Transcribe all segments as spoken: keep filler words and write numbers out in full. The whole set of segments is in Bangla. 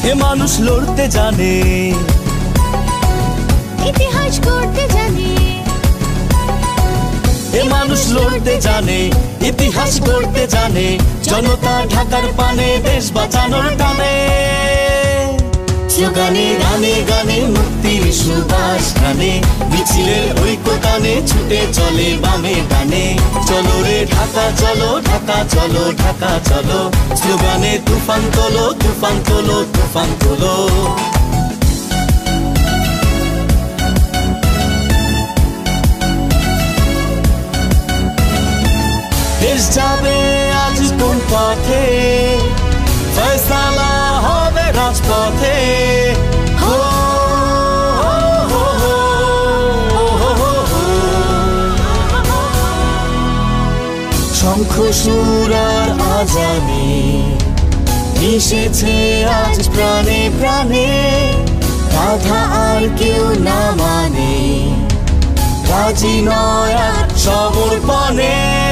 এ মানুষ লড়তে জানে, ইতিহাস গড়তে জানে। এ মানুষ লড়তে জানে, ইতিহাস গড়তে জানে। জনতা ঢাকার পানে দেশ বাঁচানোর টানে। স্লোগানে গানে গানে মুক্তির সুবাস টানে, মিছিলের ঐক্য টানে ছুটে চলে বামে ডানে। চলো রে ঢাকা চলো, ঢাকা চলো, ঢাকা চলো। স্লোগানে তুফান তোলো, তুফান তোলো, তুফান তোলো। দেশ যাবে আজ কোন পথে, ফয়সালা হবে রাজপথে। হো হো হো হো হো হো। শঙ্খ সুর আর আজানে মিশেছে আজ প্রাণে প্রাণে। রাধা আর কেউ না মানে, রাজি নয় আর সমর্পণে।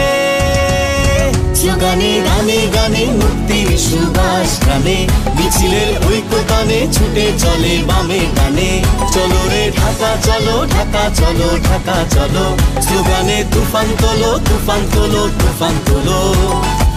স্লোগানে গানে গানে মুক্তির সুবাস টানে, মিছিলের ঐক্য টানে ছুটে চলে বামে ডানে। চলো রে ঢাকা চলো, ঢাকা চলো, ঢাকা চলো। স্লোগানে তুফান তোলো, তুফান তোলো, তুফান তোলো।